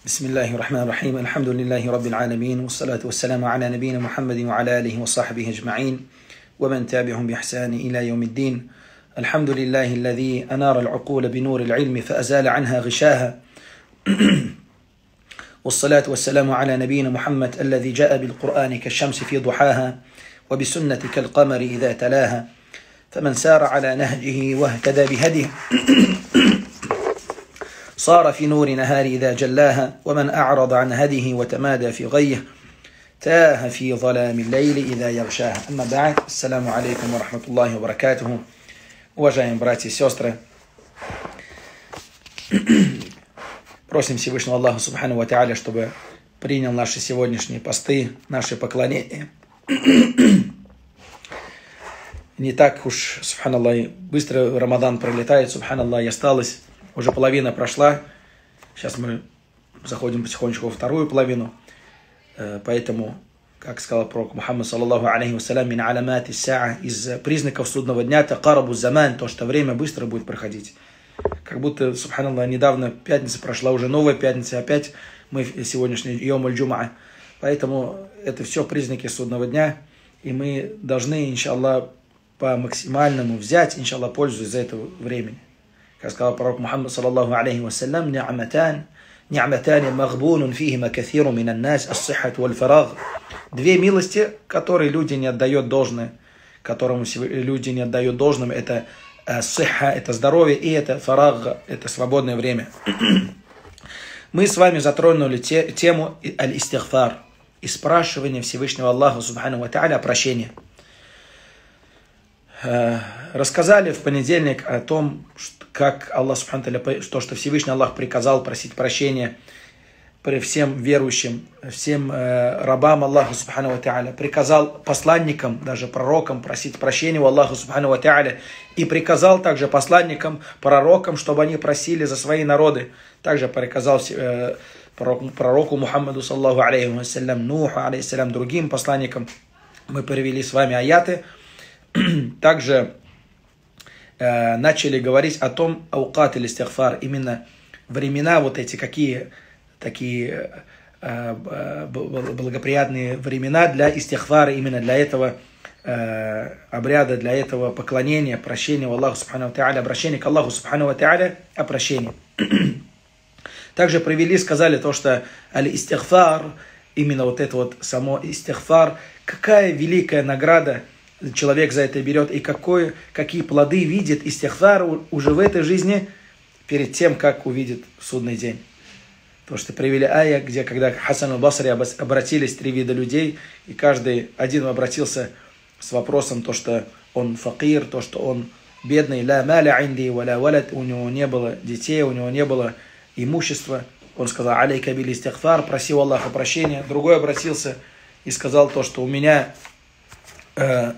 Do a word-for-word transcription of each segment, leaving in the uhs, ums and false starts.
بسم الله الرحمن الرحيم الحمد لله رب العالمين والصلاة والسلام على نبينا محمد وعلى آله وصحبه أجمعين ومن تابعهم بإحسان إلى يوم الدين. الحمد لله الذي أنار العقول بنور العلم فأزال عنها غشاها، والصلاة والسلام على نبينا محمد الذي جاء بالقرآن كالشمس في ضحاها وبسنة كالقمر إذا تلاها، فمن سار على نهجه واهتدى بهديه صار في نور نهار إذا جلاها، ومن أعرض عن هديه وتمادى في غيه تاه في ظلام الليل إذا يغشاها. أما بعد، السلام عليكم ورحمة الله وبركاته. Уважаемые братья и сестры, просим Всевышнего Аллаха Субхану ва Тааля, чтобы принял наши сегодняшние посты, наши поклонения. Не так уж, субханаллах, быстро Рамадан пролетает, субханаллах, и осталось, уже половина прошла. Сейчас мы заходим потихонечку во вторую половину. Поэтому, как сказал пророк Мухаммад, саллаллаху алейхи вассалям, мин аламати саа, из признаков судного дня, такарабу заман, то, что время быстро будет проходить. Как будто, субханаллах, недавно пятница прошла, уже новая пятница, опять мы сегодняшний йом аль-джумаа. Поэтому это все признаки судного дня, и мы должны, иншаллах, по максимальному взять, иншаллах, пользу из этого времени. Как сказал пророк Мухаммад, саллаллаху алейхи вассалям, ни'матан, ни'матан магбунун фихима каthиру минан нас, ас-сиххат валь-фараг. Две милости, которые люди не отдают должное, которому люди не отдают должным, это сихха, это здоровье, и это фараг, это свободное время. Мы с вами затронули те, тему аль-истигфар, и спрашивание Всевышнего Аллаха Субхану ва Тааля о прощении. Рассказали в понедельник о том, как Аллах Субхану ва Тааля, то, что Всевышний Аллах приказал просить прощения при всем верующим, всем э, рабам Аллаха Субхану ва Тааля, приказал посланникам, даже пророкам просить прощения у Аллаха Субхану ва Тааля, и приказал также посланникам, пророкам, чтобы они просили за свои народы. Также приказал э, пророку, пророку Мухаммаду саллаллаху алейхи вассалям, Нуху алейхиссалям, другим посланникам. Мы перевели с вами аяты. Также э, начали говорить о том, аукат или истигфар, именно времена вот эти, какие такие э, благоприятные времена для истигфара, именно для этого э, обряда, для этого поклонения, прощения у Аллаха Субхану ва Тааля, обращения к Аллаху Субхану ва Тааля о прощении. Также привели, сказали то, что аль-истигфар, именно вот это вот само истигфар, какая великая награда человек за это берет, и какой, какие плоды видит истигфар уже в этой жизни, перед тем, как увидит судный день. Потому что привели ая, где когда Хасан аль-Басри обратились три вида людей, и каждый один обратился с вопросом, то, что он факир, то, что он бедный, ла маля инди валя валад, у него не было детей, у него не было имущества. Он сказал, алейка бил истигфар, просил Аллаха прощения. Другой обратился и сказал то, что у меня э,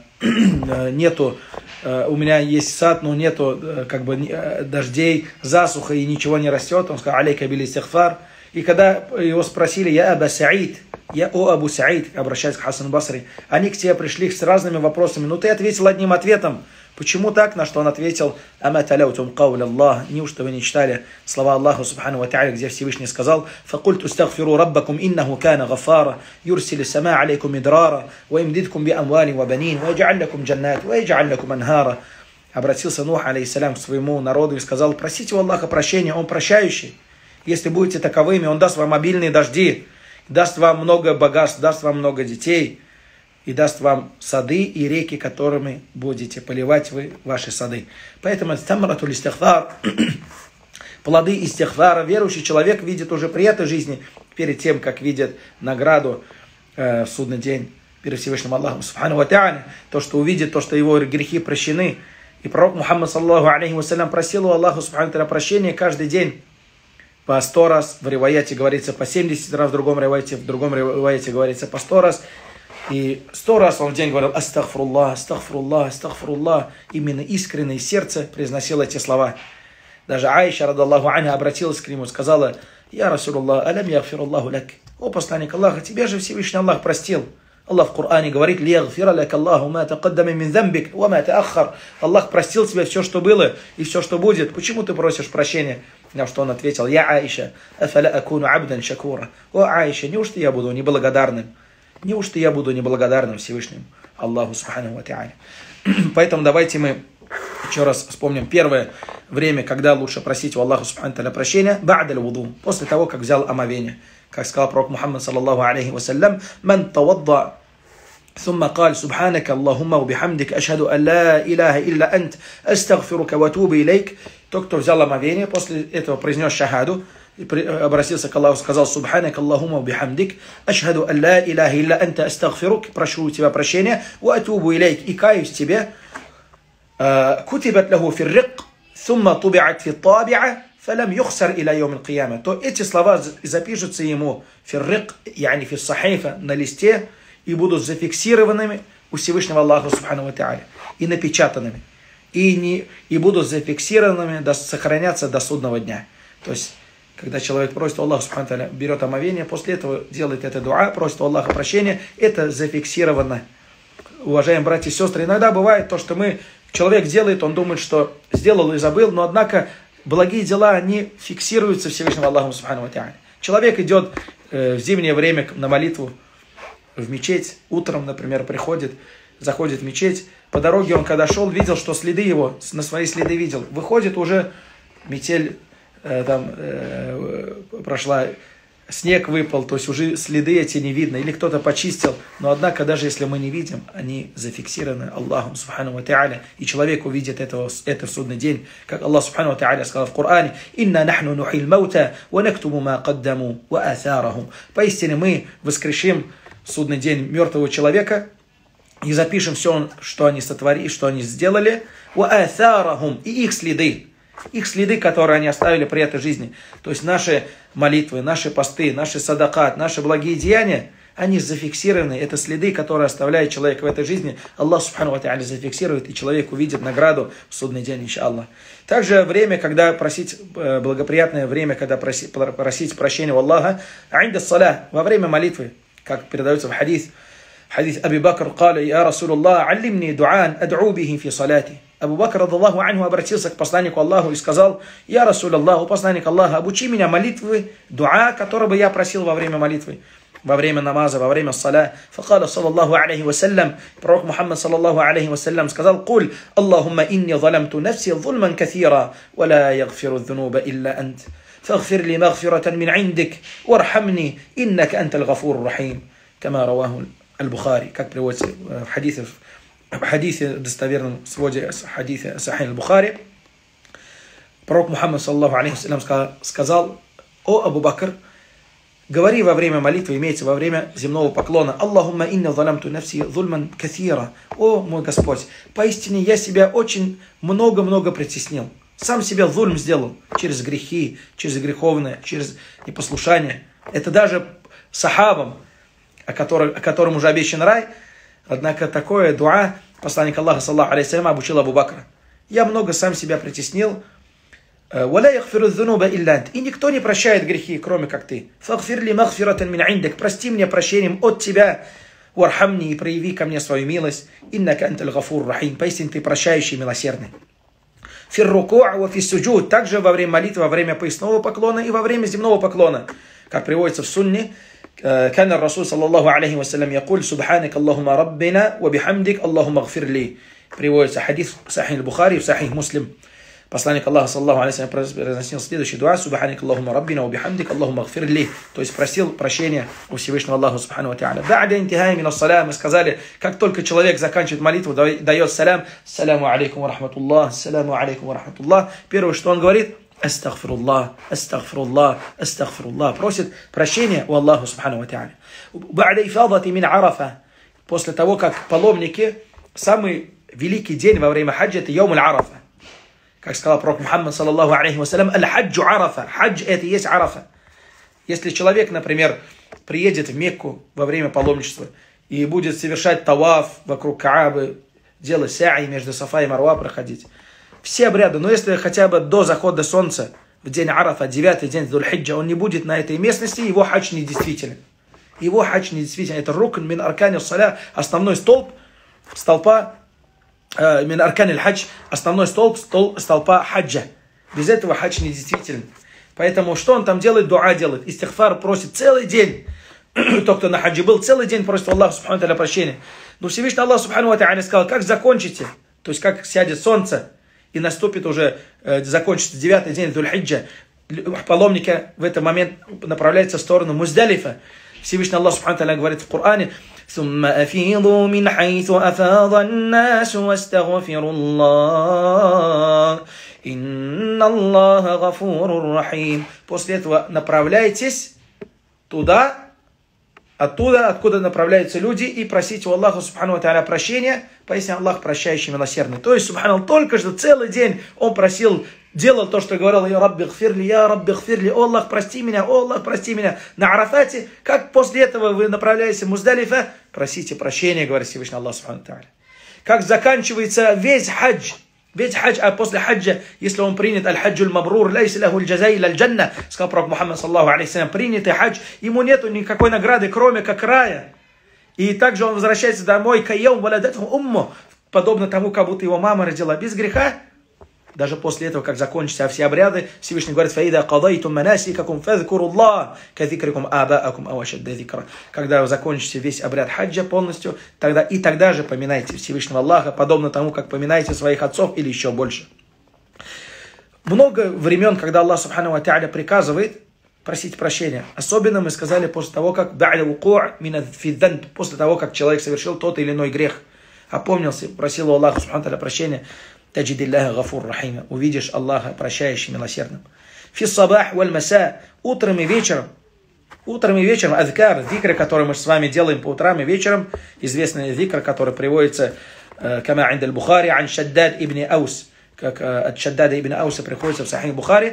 нету, э, у меня есть сад, но нету э, как бы э, дождей, засуха и ничего не растет. Он сказал, алейка бил истигфар. И когда его спросили, я Аба Саид, я о Абу Саид, обращаясь к Хасану Басри, они к тебе пришли с разными вопросами, но ты ответил одним ответом. Почему так? На что он ответил, ама таляутум кауля Аллах, неужто вы не читали слова Аллаха Субхану ва Тааля, где Всевышний сказал, факульту стагфиру раббакум иннаху кана гафара, юрсили сама алейкум идрара, ва имдидкум би амвали ва банин, ва яджаллакум джаннат, ва яджаллакум анхара. Обратился Нух, алейхиссалям, к своему народу и сказал, просите у Аллаха прощения, он прощающий. Если будете таковыми, он даст вам обильные дожди, даст вам много богатств, даст вам много детей, и даст вам сады и реки, которыми будете поливать вы ваши сады. Поэтому тамратуль истигфар, плоды истигфара, верующий человек видит уже при этой жизни, перед тем, как видит награду э, в судный день перед Всевышним Аллахом Субхану ва Тааля, то, что увидит, то, что его грехи прощены. И пророк Мухаммад саллаллаху алейхи вассалям просил у Аллаха Субхану ва Тааля прощения каждый день. По сто раз, в риваяте говорится по семьдесят раз, в другом риваяте, в другом риваяте говорится по сто раз. И сто раз он в день говорил астагфируллах, астагфируллах, астагфируллах. Именно искреннее сердце произносило эти слова. Даже Аиша, радаллаху анха, обратилась к нему и сказала, я Расулуллах, алям ягфируллаху лак. О посланник Аллаха, тебе же Всевышний Аллах простил. Аллах в Коране говорит, лиягфира лак Аллаху ма тaqaddama мин замбик ва ма тааххар. Аллах простил тебе все, что было и все, что будет. Почему ты просишь прощения? На что он ответил: «Я Аиша, афаля акуну абдан шакура». О, Аиша, неужто я буду неблагодарным? Неужто я буду неблагодарным Всевышнему Аллаху Субханаху ва Тааля? Поэтому давайте мы еще раз вспомним первое время, когда лучше просить у Аллаха Субханаху ва Тааля прощения, ба'даль вуду, после того, как взял омовение. Как сказал пророк Мухаммад саллаллаху алейхи вассалям: «Ман тавадда ثم قال سبحانك اللهم وبحمدك أشهد أن لا إله إلا أنت أستغفرك وأتوب إليك». Тот, кто взял омовение, после этого произнес шахаду, обратился к Аллаху, сказал: «Субханак Аллахумма бихамдик, ашхаду ан ла иляха илля анта астагфирук», прошу у тебя прощения, «ва атубу илейк», и каюсь тебе, «кутибат лаху фиррик, сумма тубиат фи табиа, фалам юхсар иля йом аль-кияма», то эти слова запишутся ему фиррик, яни фи сахифа, на листе, и будут зафиксированными у Всевышнего Аллаха Субханаху ва Тааля, и напечатанными, и, не, и будут зафиксированными, до, сохранятся до судного дня. То есть, когда человек просит у Аллаха Субханаху ва Тааля, берет омовение, после этого делает это дуа, просит у Аллаха прощения, это зафиксировано. Уважаемые братья и сестры, иногда бывает то, что мы, человек делает, он думает, что сделал и забыл, но однако благие дела, они фиксируются Всевышнего Аллаха Субханаху ва Тааля. Человек идет э, в зимнее время на молитву в мечеть, утром, например, приходит, заходит в мечеть, по дороге он, когда шел, видел, что следы его, на свои следы видел, выходит уже, метель э, там э, прошла, снег выпал, то есть уже следы эти не видно, или кто-то почистил, но однако, даже если мы не видим, они зафиксированы Аллахом Субханаху ва Тааля, и человек увидит этого, это в судный день, как Аллах Субханаху ва Тааля сказал в Коране: «Инна нахну нухил маута, ва нактубу ма каддаму, ва атарахум». Поистине мы воскрешим в судный день мертвого человека и запишем все, что они сотворили, что они сделали, ва атарахум, и их следы, их следы, которые они оставили при этой жизни. То есть наши молитвы, наши посты, наши садакат, наши благие деяния, они зафиксированы. Это следы, которые оставляет человек в этой жизни. Аллах Субханаху ва Тааля зафиксирует, и человек увидит награду в судный день, иншаллах. Также время, когда просить, благоприятное время, когда просить, просить прощения у Аллаха, инда саля, во время молитвы, как передается в хадис, хадис Аби Бакр, قال: «Я Расулуллах, аллимни дуан ад'у бихи фи салати». Абу Бакр, радаллаху анху, обратился к посланнику Аллаху и сказал: «Я Расулуллах, посланник Аллаха, обучи меня молитвы, дуа, который бы я просил во время молитвы, во время намаза, во время саля». Факала саллаллаху алейхи вассалям, пророк Мухаммад саллаллаху алейхи вассалям сказал: «Куль, Аллахумма инни залямту нафси зульман каthира, ва ла ягфиру дзунуба илля ант. فاغفر لي مغفرة من عندك وارحمني إنك أنت الغفور الرحيم», كما رواه البخاري, как приводится в хадисе, в хадисе достоверном своде хадиса Сахих аль-Бухари. Пророк Мухаммад саллаллаху алейхи вассалям сказал: «О Абу Бакр, говори во время молитвы, имеется во время земного поклона: Аллахумма инна залямту нафси зульман каthира». О мой Господь, поистине я себя очень много-много притеснил. Сам себя зульм сделал через грехи, через греховное, через непослушание. Это даже сахабам, о котором, о котором уже обещан рай. Однако такое дуа посланник Аллаха саллаллаху алейхи вассалям обучил Абу Бакра: «Я много сам себя притеснил. «Ва ла ягфиру дзунуба илля ант». И никто не прощает грехи, кроме как ты. «Фагфир ли магфиратан мин индак». Прости мне прощением от тебя. «Вархамни», и прояви ко мне свою милость. «Иннака анталь гафур рахим». Поистине ты прощающий, милосердный. «Фир руку'а ва фис суджуд». Также во время молитвы, во время поясного поклона и во время земного поклона. Как приводится в сунне, كان الرسول صلى الله عليه وسلم يقول: سبحانك اللهم ربنا وبحمدك اللهم اغفر لي. Приводится хадис в Сахих аль-Бухари, в Сахих Муслим. Посланник Аллаха саллаллаху алейхи ва саллям произносил следующий дуа: «Субханак Аллахумма раббина ва бихамдик Аллахумма гфир ли». То есть просил прощения у Всевышнего Аллаха Субхану ва Тааля. Ба'да интихай мин ас-салям, мы сказали, как только человек заканчивает молитву, дает салям: «Саляму алейкум ва рахматуллах, саляму алейкум ва рахматуллах». Первое, что он говорит: «Астагфируллах, астагфируллах, астагфируллах». Просит прощения у Аллаха Субхану ва Тааля. Ба'да ифадати мин арафа. После того, как паломники, самый великий день во время хаджа — это йом аль-арафа. Как сказал пророк Мухаммад саллаллаху алейхи вассалям: «Аль-хаджу арафа». Хадж — это и есть арафа. Если человек, например, приедет в Мекку во время паломничества и будет совершать таваф вокруг Каабы, делать са'и между Сафа и Марва, проходить все обряды, но если хотя бы до захода солнца в день арафа, девятый день Дзуль-Хиджа, он не будет на этой местности, его хадж недействителен. Его хадж недействителен. Это рукн мин аркани ас-саля, основной столб, столпа, мин аркани аль-хадж, основной столб, столб, столпа хаджа. Без этого хадж недействителен. Поэтому что он там делает? Дуа делает. Истихфар просит целый день. Тот, кто на хаджи был, целый день просит Аллаха субхану ва тааля прощения. Но Всевышний Аллах субхану ва тааля сказал, как закончите, то есть как сядет солнце, и наступит уже, э, закончится девятый день Дуль-Хиджа, паломники в этот момент направляются в сторону Муздалифа. Всевышний Аллах субхану ва тааля говорит в Коране: ثم أفيضوا من حيث أفاض الناس واستغفروا الله إن الله غفور رحيم. После этого направляйтесь туда, оттуда, откуда направляются люди, и просите у Аллаха субхану ва тааля прощения, поясни Аллах прощающий, милосердный. То есть, субхану, только что целый день он просил, делал то, что говорил: «Я Рабби гфирли, я Рабби гфирли, о Аллах, прости меня, о Аллах, прости меня». На Арафате, как после этого вы направляетесь в Муздалифа, просите прощения, говорит Всевышний Аллах субхану ва тааля. Как заканчивается весь хадж, весь хадж, а после хаджа, если он принят, аль-хаджу аль-мабрур, лайса лаху аль-джазай аль-джанна, сказал пророк Мухаммад саллаллаху алейхи салям, принятый хадж, ему нету никакой награды, кроме как рая. И также он возвращается домой, кайяум валадатху умму, подобно тому, как будто его мама родила без греха. Даже после этого, как закончатся все обряды, Всевышний говорит: «Фаида кадайтум манасикакум фазкуруллах кадзикрикум абаакум ау ашадда зикра». Когда вы закончите весь обряд хаджа полностью, тогда и тогда же поминайте Всевышнего Аллаха, подобно тому, как поминаете своих отцов, или еще больше. Много времен, когда Аллах субхану ва тааля приказывает просить прощения. Особенно мы сказали после того, как после того, как человек совершил тот или иной грех. Опомнился, просил у Аллаха субхану ва тааля прощения. Таджидиллаха гафур рахима. Увидишь Аллаха прощающим, милосердным. Фи сабах валь маса. Утром и вечером. Утром и вечером адкар, зикры, которые мы с вами делаем по утрам и вечером. Известный зикр, который приводится кама инд аль-Бухари ан Шаддад ибн Аус. Как от Шаддада ибн Ауса приходится в Сахих Бухари.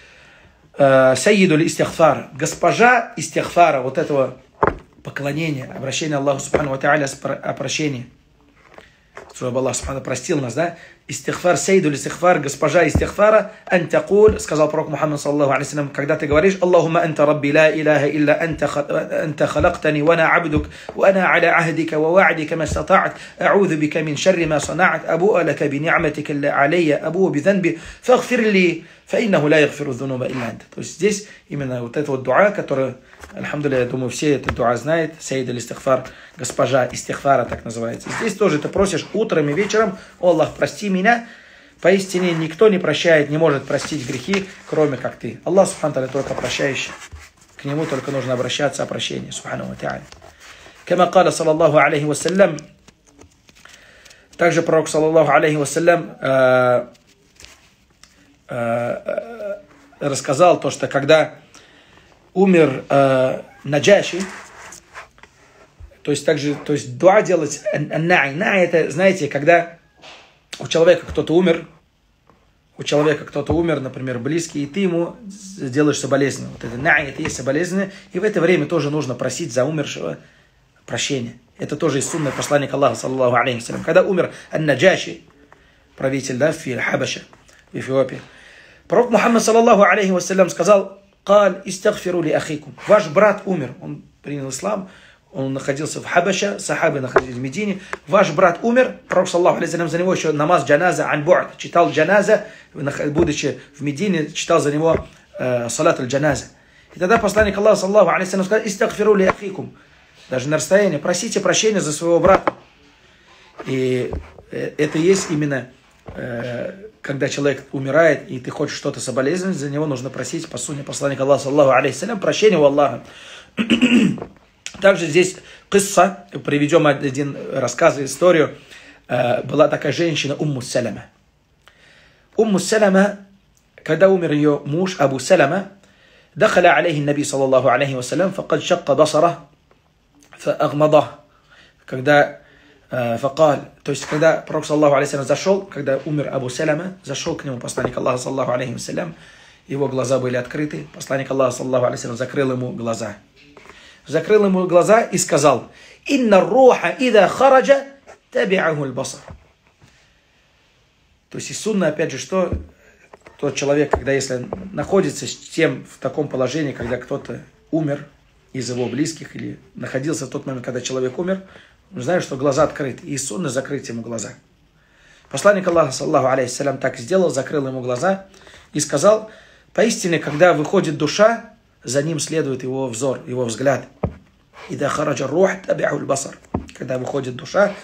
Сайиду ли-истихфар. Госпожа истихфара, вот этого поклонения, обращения Аллаху субхану ва тааля о прощении. Чтобы Аллах субхану простил нас, да? Истихфар, сейду ли-истихфар, госпожа истихфара, антакуль, сказал пророк Мухаммад саллаллаху алейхи салям, когда ты говоришь: Аллахумма анта рабби, ла илляха илля анта халактани, ва ана абдук, ва ана аля ахдика, ва ва'дика ма стата'ат, а'удhu бика мин шарри ма сана'ат, абу'a лака би ни'матика алейя, абу'а би занби, фагфир ли, фа иннаху ла ягфиру зунуба илля анта. То есть здесь именно вот это вот дуа, который, альхамдулилля, я думаю, все это дуа знают, сейд аль-истихфар, госпожа истихфара так называется. Здесь тоже ты просишь утром и вечером: о Аллах, прости меня. Поистине никто не прощает, не может простить грехи, кроме как ты. Аллах субхану тааля только прощающий. К нему только нужно обращаться о прощении, субхану ва тааля. Кама каля саллаллаху алейхи вассалям. Также пророк саллаллаху алейхи вассалям э, э, рассказал то, что когда умер э, Наджаши, то есть также, то есть дуа делать, на'й, на'й, это, знаете, когда у человека кто-то умер, у человека кто-то умер, например, близкий, и ты ему делаешь соболезнование. Вот это на'й, это есть соболезнование, и в это время тоже нужно просить за умершего прощения. Это тоже из сунны посланника Аллаха, саллаллаху алейхи вассалям. Когда умер Ан-Наджаши, правитель, да, в Хабаша, в Эфиопии, пророк Мухаммад, саллаллаху алейхи вассалям, сказал: «Каль истагфиру ли ахикум». Ваш брат умер, он принял ислам, он находился в Хабаше, сахабы находились в Медине. Ваш брат умер, пророк саллаллаху алейхи вассалям за него еще намаз джаназа ан-бу'д, читал джаназа, будучи в Медине, читал за него э, салат аль-джаназа. И тогда посланник Аллаха, саллаллаху алейхи вассалям, сказал: «Истагфиру ли ахикум». Даже на расстоянии, просите прощения за своего брата. И это есть именно, э, когда человек умирает, и ты хочешь что-то соболезновать, за него нужно просить, по сунне посланника Аллаха, саллаллаху алейхи вассалям, прощения у Аллаха. Также здесь кисса, приведем один рассказ, историю. Была такая женщина Умму Салама. Умму Салама, когда умер ее муж Абу Салама, دخل عليه النبي صلى الله عليه وسلم فقد شق بصره فأغمضه. Когда فقال, то есть когда пророк саллаллаху алейхи вассалям зашел, когда умер Абу Салама, зашел к нему посланник Аллаха, саллаллаху алейхи вассалям, его глаза были открыты, посланник Аллаха, саллаллаху алейхи вассалям, закрыл ему глаза. Закрыл ему глаза и сказал: «Инна руха ида хараджа таби'аху аль-басар». То есть из сунны, опять же, что тот человек, когда если находится с тем в таком положении, когда кто-то умер из его близких или находился в тот момент, когда человек умер, он знает, что глаза открыты, и из сунны закрыть ему глаза. Посланник Аллаха, саллаллаху алейхи вассалям, так сделал, закрыл ему глаза и сказал: Поистине, когда выходит душа, за ним следует его взор, его взгляд. «Ида хараджа рух таби'ахуль басар». Когда выходит душа,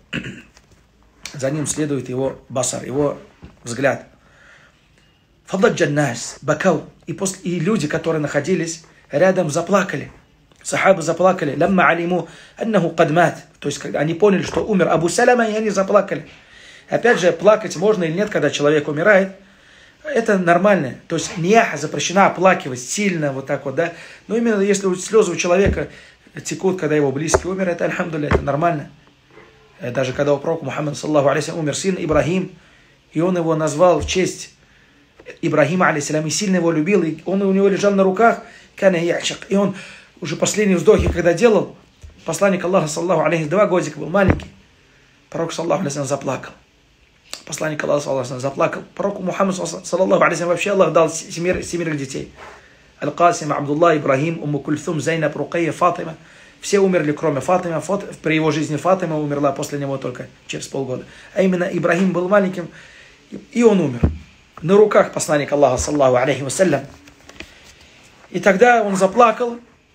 за ним следует его басар, его взгляд. «Фададжан нас бакау». И, после, и люди, которые находились рядом, заплакали. Сахабы заплакали. «Лямма алиму аннаху кадмат». То есть, когда они поняли, что умер Абу Саляма, и они заплакали. Опять же, плакать можно или нет, когда человек умирает. Это нормально. То есть, нияха запрещена оплакивать сильно, вот так вот, да. Но именно если слезы у человека текут, когда его близкий умер, это, альхамдулилля, это нормально. Даже когда у пророка Мухаммада, саллаллаху алейхи, умер сын Ибрахим, и он его назвал в честь Ибрахима, алейхиссалям, и сильно его любил, и он у него лежал на руках, и он уже последние вздохи, когда делал, посланник Аллаха, саллаллаху алейхи, два годика был маленький, пророк, саллаллаху алейхи, заплакал. Посланник Аллаха, саллаллаху алейхи, заплакал. Пророку Мухаммаду, саллаллаху алейхи, вообще Аллах дал семерых, семерых детей. Аль-Касим, Абдулла, Ибрахим, Умму Кульthum, Зайнаб, Рукайя, Фатима. Все умерли, кроме Фатима. При его жизни Фатима умерла, после него только через полгода. А именно Ибрахим был маленьким, и он умер. На руках посланника Аллаха, саллаллаху алейхи вассалям. И тогда он заплакал,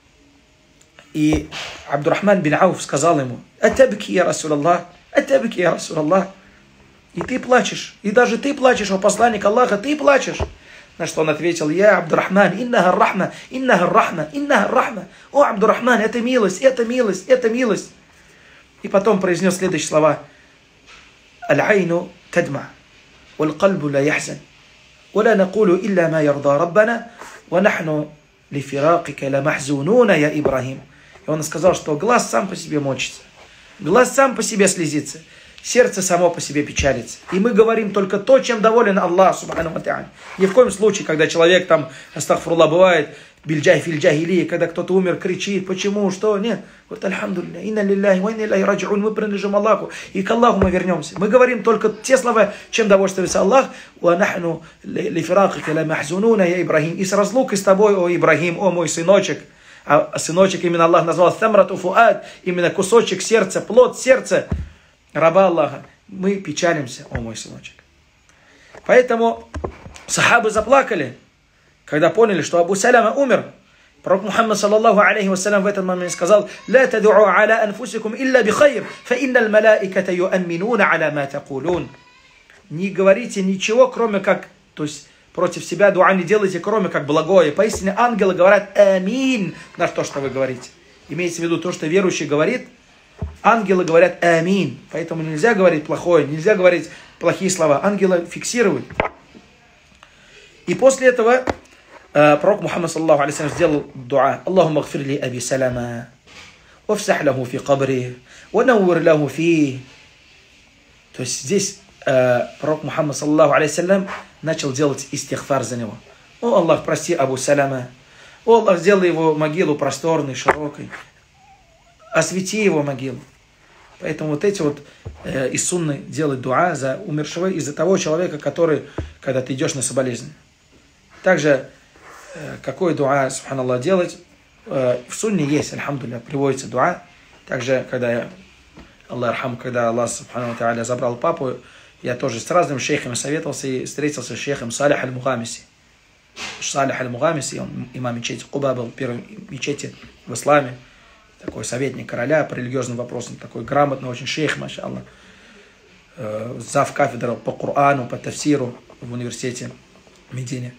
и Абдурахман бин Ауф сказал ему: «Атабки, я Расулаллах, атабки, я Расулаллах». И ты плачешь, и даже ты плачешь, о посланник Аллаха, ты плачешь. На что он ответил: «Я Абдурахман, иннаха рахма, иннаха рахма, иннаха рахма». О, Абдурахман, это милость, это милость, это милость. И потом произнес следующие слова: «Аль-айну тадма, валь-кальбу ла яхзан, вала накулу илля ма ярда раббана, ва нахну лифиракика ла махзунуна, я Ибрахим». И он сказал, что глаз сам по себе мочится, глаз сам по себе слезится, сердце само по себе печалится. И мы говорим только то, чем доволен Аллах, субхану ва та'аля. Ни в коем случае, когда человек там, астагфируллах, бывает, бильджай филь джахилия, когда кто-то умер, кричит, почему, что, нет. Вот, альхамдулилля, инна лилляхи, ва инна илайхи раджиун, мы принадлежим Аллаху, и к Аллаху мы вернемся. Мы говорим только те слова, чем довольствуется Аллах, ва нахну лифиракика ла махзунуна, я Ибрахим, и с разлукой с тобой, о Ибрахим, о мой сыночек. А сыночек именно Аллах назвал самрату фуад, именно кусочек сердца, плод сердца раба Аллаха. Мы печалимся, о мой сыночек. Поэтому сахабы заплакали, когда поняли, что Абу Саляма умер. Пророк Мухаммад, саллаллаху алейхи вассалям, в этот момент сказал: «Ла таду'у аля анфусикум илля бихайр, фа инналь малаиката юамминуна аля ма такулун». Не говорите ничего, кроме как, то есть против себя дуа не делайте, кроме как благое. Поистине ангелы говорят амин на то, что вы говорите. Имеется в виду то, что верующий говорит, ангелы говорят амин. Поэтому нельзя говорить плохое, нельзя говорить плохие слова. Ангелы фиксируют. И после этого э, пророк Мухаммад, саллаллаху алейхи вассалям, сделал дуа: «Аллахумма гфир ли аби Салама, вафсах лаху фи кабри, ва наввир лаху фи». То есть здесь э, пророк Мухаммад, саллаллаху алейхи вассалям, начал делать истихфар за него. О Аллах, прости Абу Салама. О Аллах, сделай его могилу просторной, широкой. Освети его могилу. Поэтому вот эти вот э, из сунны делать дуа за умершего, из-за того человека, который, когда ты идешь на соболезнование. Также, э, какой дуа, субханаллах, делать, э, в сунне есть, альхамдулилля, приводится дуа. Также, когда, Аллах архам, когда Аллах, субхану тааля, забрал папу, я тоже с разными шейхами советовался и встретился с шейхом Салих аль-Мугамиси. Салих аль-Мугамиси, он имам мечети Куба был, первой мечети в исламе. Такой советник короля по религиозным вопросам, такой грамотный очень шейх, машаллах, э, зав кафедры по Корану, по тафсиру в университете в Медине.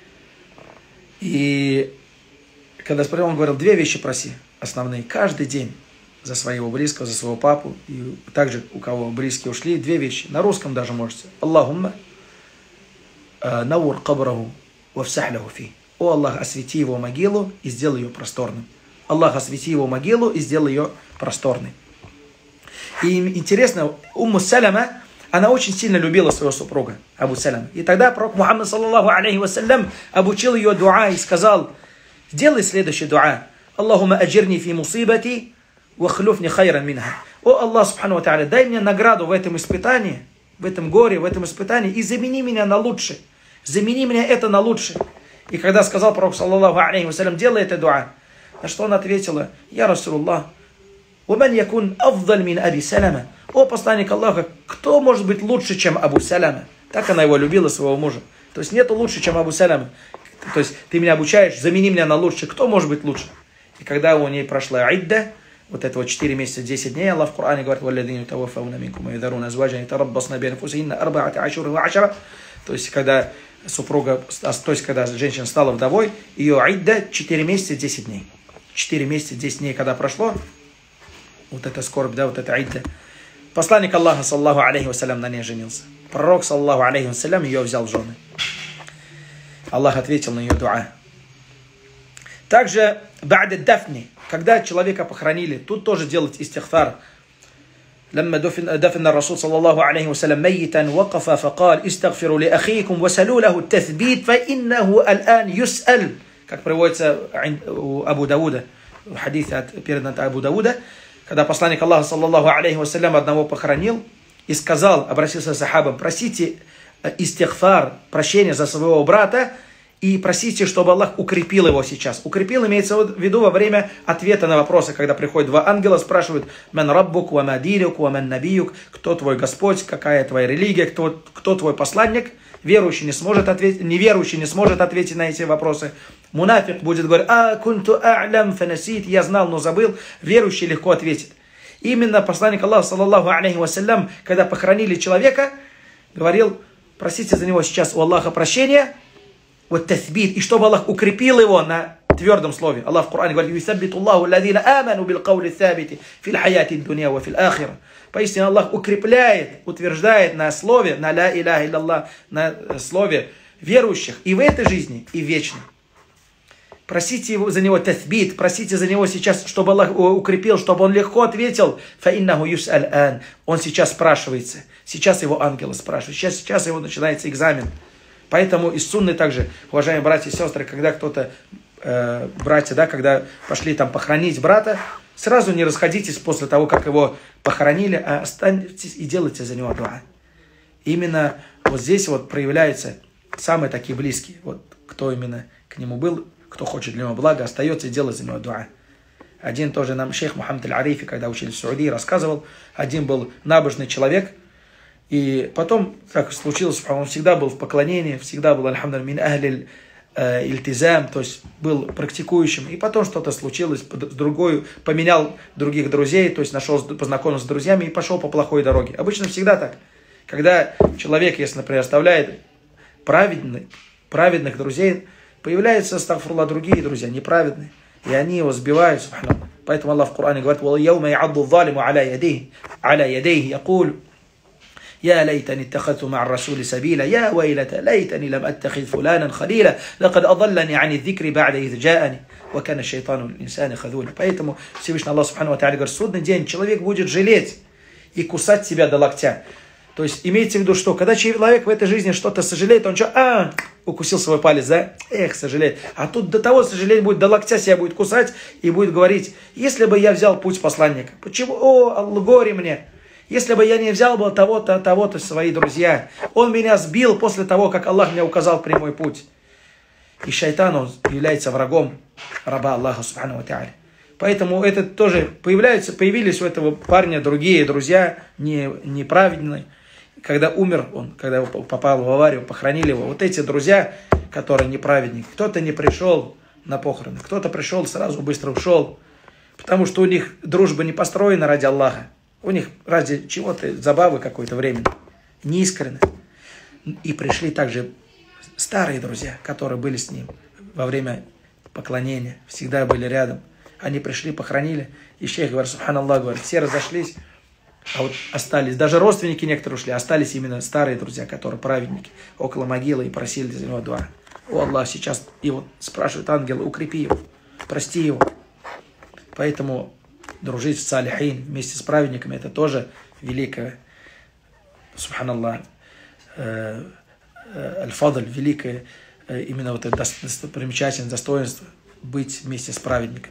И когда спросил, он говорил: две вещи проси основные каждый день за своего близкого, за своего папу, и также у кого близкие ушли, две вещи. На русском даже можете. Аллахумма наур кабраху вафсах лаху фи. О Аллах, освети его могилу и сделай ее просторным. Аллах, освети его могилу и сделай ее просторной. И интересно, Умму Саляма, она очень сильно любила своего супруга, Абу Саляма. И тогда пророк Мухаммад, саллаллаху алейхи вассалям, обучил ее дуа и сказал: сделай следующий дуа. Аллахума аджирни фи мусибати ва хлюфни хайран минха. О Аллах, субхану ва тааля, дай мне награду в этом испытании, в этом горе, в этом испытании, и замени меня на лучше. Замени меня это на лучше. И когда сказал пророк, саллаллаху алейхи вассалям, делай это дуа, на что она ответила: я Расулуллах, وَمَنْ يَكُنْ أَفْضَلْ مِنْ أَبِي سَلَمَةَ. О посланник Аллаха, кто может быть лучше, чем Абу Саляма? Так она его любила, своего мужа. То есть нету лучше, чем Абу Салама. То есть ты меня обучаешь, замени меня на лучше. Кто может быть лучше? И когда у ней прошла идда, вот это вот четыре месяца, десять дней, Аллах в Коране говорит: «Валладзина ютаваффауна минкум ва ядаруна азваджан ятараббасна би анфусихинна арба'ата ашурин ва ашара». То есть когда супруга, то есть когда женщина стала вдовой, ее идда четыре месяца, десять дней. четыре месяца, десять дней, когда прошло, вот эта скорбь, да, вот эта идда. Посланник Аллаха, саллаху алейхи вассалям, на ней женился. Пророк, саллаху алейхи вассалям, ее взял в жены. Аллах ответил на ее дуа. Также ба'да дафни, когда человека похоронили, тут тоже делать истихфар. لما دفن دفن الرسول صلى الله عليه وسلم ميتا وقف فقال استغفروا لأخيكم وسلوا له التثبيت فإنه الآن يسأل. Как приводится у Абу Дауда, в хадисе передан от Абу Дауда, когда посланник Аллаха, саллаллаху алейхи вассалям, одного похоронил и сказал, обратился к сахабам: просите истихфар, прощения за своего брата, и просите, чтобы Аллах укрепил его сейчас. Укрепил имеется в виду во время ответа на вопросы, когда приходят два ангела, спрашивают: «Ман раббук, ва ма динук, ва ман набиюк», кто твой Господь, какая твоя религия, кто, кто твой посланник. Верующий не сможет ответить, неверующий не сможет ответить на эти вопросы. Мунафик будет говорить: «А кунту а'лям фанасит», я знал, но забыл. Верующий легко ответит. Именно посланник Аллаха, саллаллаху алейхи вассалям, когда похоронили человека, говорил: просите за него сейчас у Аллаха прощения, вот таthбит, и чтобы Аллах укрепил его на твердом слове. Аллах в Коране говорит: «Юсаббиту Аллаху алладзина аману бил каули сабити фил хаяти дунья ва фил ахира». Поистине Аллах укрепляет, утверждает на слове, на ля иляха илляллах, на слове верующих и в этой жизни, и в вечной. Просите его, за него таthбит, просите за него сейчас, чтобы Аллах укрепил, чтобы он легко ответил. «Фаиннаху юс'аль ан». Он сейчас спрашивается. Сейчас его ангелы спрашивают. Сейчас, сейчас его начинается экзамен. Поэтому из сунны также, уважаемые братья и сестры, когда кто-то, э, братья, да, когда пошли там похоронить брата, сразу не расходитесь после того, как его похоронили, а останьтесь и делайте за него дуа. Именно вот здесь вот проявляются самые такие близкие. Вот кто именно к нему был, кто хочет для него блага, остается и делает за него дуа. Один тоже нам шейх Мухаммад аль-Арифи, когда учили в Саудии, рассказывал, один был набожный человек, и потом, как случилось, он всегда был в поклонении, всегда был, альхамдулилля, мин ахлиль ильтизам, то есть был практикующим. И потом что-то случилось, с другой, поменял других друзей, то есть нашел, познакомился с друзьями и пошел по плохой дороге. Обычно всегда так. Когда человек, если, например, оставляет праведных, праведных друзей, появляются, астагфируллах, другие друзья, неправедные. И они его сбивают, субханаллах. Поэтому Аллах в Коране говорит: «Вал-яума я'адду залиму аля ядейхи, аля ядейхи, якуль». يا ليتني اتخذت مع الرسول سبيلا يا ويلتى ليتني لم أتخذ فلانا خليلا لقد أضلني عن الذكر بعد إذ جاءني وكان الشيطان الإنسان خذولا. Поэтому Всевышний Аллах субхану ва тааля говорит: судный день человек будет жалеть и кусать себя до локтя. То есть имеется в виду, что когда человек в этой жизни что-то сожалеет, он что, а, укусил свой палец, да? Эх, сожалеет. А тут до того сожалеть будет, до локтя себя будет кусать и будет говорить: если бы я взял путь посланника, почему, о, Аллах, горе мне. Если бы я не взял бы того-то, того-то, свои друзья, он меня сбил после того, как Аллах мне указал прямой путь. И шайтан, он является врагом раба Аллаха субхану ва тааля. Поэтому это тоже появляется, появились у этого парня другие друзья, не, неправедные. Когда умер он, когда попал в аварию, похоронили его, вот эти друзья, которые неправедники, кто-то не пришел на похороны, кто-то пришел, сразу быстро ушел, потому что у них дружба не построена ради Аллаха. У них ради чего-то, забавы какое-то время, неискренно. И пришли также старые друзья, которые были с ним во время поклонения, всегда были рядом. Они пришли, похоронили, и шейх говорит: субханаллах, говорит, все разошлись, а вот остались, даже родственники некоторые ушли, остались именно старые друзья, которые праведники, около могилы, и просили за него дуа. О Аллах, сейчас его спрашивают ангелы: укрепи его, прости его. Поэтому дружить с салихин вместе с праведниками — это тоже великое, субханаллах, э, э, аль-фадль, великое, э, именно вот это примечательное достоинство быть вместе с праведниками.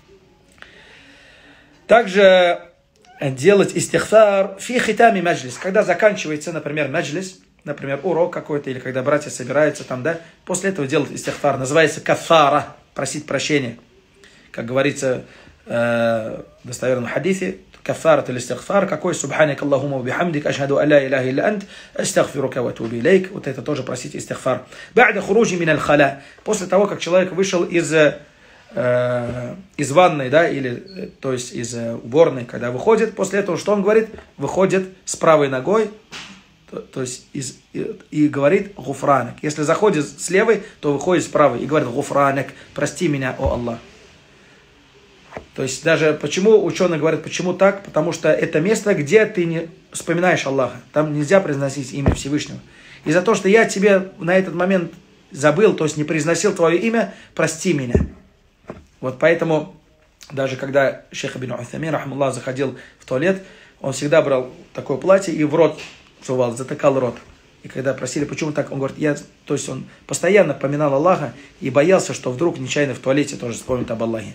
Также делать истихфар фи хитами маджлис, когда заканчивается, например, маджлис, например, урок какой-то, или когда братья собираются там, да, после этого делать истихфар, называется кафара, просить прощения. Как говорится в достоверном хадисе, кафарат или истигфар, какой субханак Аллахума бихамдик, ашхаду алла иляха илля ант, астагфирука ва атубу илейк. Вот это тоже просить истигфар. Ба'да хуруджи мин аль-халя. После того, как человек вышел из, э, из ванной, да, или, то есть из уборной, когда выходит, после этого что он говорит? Выходит с правой ногой, то, то есть из, и, и говорит гуфранак. Если заходит с левой, то выходит с правой и говорит гуфранак, прости меня, о Аллах. То есть даже почему ученые говорят, почему так? Потому что это место, где ты не вспоминаешь Аллаха. Там нельзя произносить имя Всевышнего. И за то, что я тебе на этот момент забыл, то есть не произносил твое имя, прости меня. Вот поэтому даже когда шейх ибн Утаймин, рахмаллах, заходил в туалет, он всегда брал такое платье и в рот сувал, затыкал рот. И когда просили, почему так, он говорит, я, то есть он постоянно поминал Аллаха и боялся, что вдруг нечаянно в туалете тоже вспомнит об Аллахе.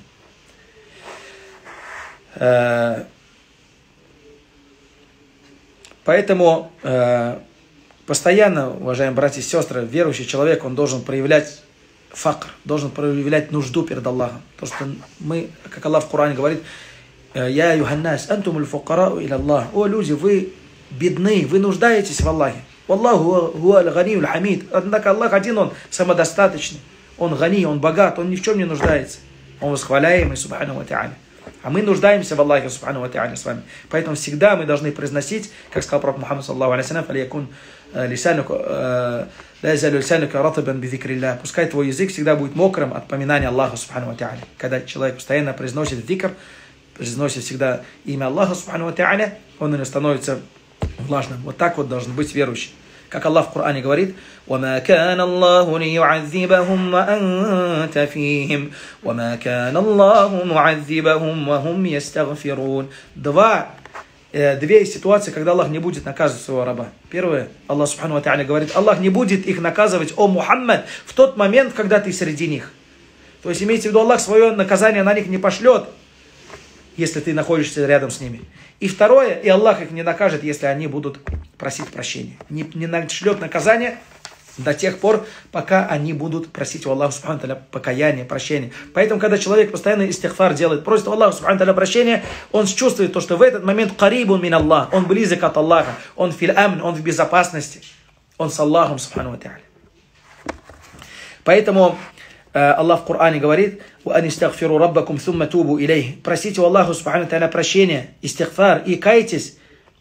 Поэтому постоянно, уважаемые братья и сестры, верующий человек, он должен проявлять факр, должен проявлять нужду перед Аллахом. То, что мы, как Аллах в Коране говорит, «Я юханнас, антумуль фукарау иля Аллах». О, люди, вы бедны, вы нуждаетесь в Аллахе. Аллаху хуа аль-ганиюль хамид. Однако Аллах один, он самодостаточный. Он гани, он богат, он ни в чем не нуждается. Он восхваляемый, субхану ва та'аля. А мы нуждаемся в Аллахе, субхану ва та'аля, с вами. Поэтому всегда мы должны произносить, как сказал пророк Мухаммад, саллаллаху алейхи ва саллям, «Фалиякун лисанука ла язалю лисанука ратабан би зикриллах». Пускай твой язык всегда будет мокрым от поминания Аллаха, субхану ва та'аля. Когда человек постоянно произносит зикр, произносит всегда имя Аллаха, субхану ва та'аля, он и становится влажным. Вот так вот должен быть верующий. Как Аллах в Коране говорит, وَمَا كَانَ اللَّهُ لِيُعَذِّبَهُمْ وَأَنْتَ فِيهِمْ وَمَا كَانَ اللَّهُ مُعَذِّبَهُمْ وَهُمْ يَسْتَغْفِرُونَ. Два, э, две ситуации, когда Аллах не будет наказывать своего раба. Первое, Аллах субхану ва та'аля говорит, Аллах не будет их наказывать, о Мухаммад, в тот момент, когда ты среди них. То есть имейте в виду, Аллах свое наказание на них не пошлет, если ты находишься рядом с ними. И второе, и Аллах их не накажет, если они будут просить прощения. Не, не нашлет наказание до тех пор, пока они будут просить у Аллаха субхану ва та'аля покаяния, прощения. Поэтому, когда человек постоянно истигфар делает, просит у Аллаха субхану ва та'аля прощения, он чувствует то, что в этот момент карибун мин Аллах, он близок от Аллаха, он фил амн, он в безопасности, он с Аллахом субхану ва та'аля. Поэтому Аллах в Коране говорит, وَأَنِ اسْتَغْفِرُوا رَبَّكُمْ ثُمَّ تُوبُوا إِلَيْهِ. Просите у Аллаха субхану ва та'аля прощения, истигфар, и кайтесь.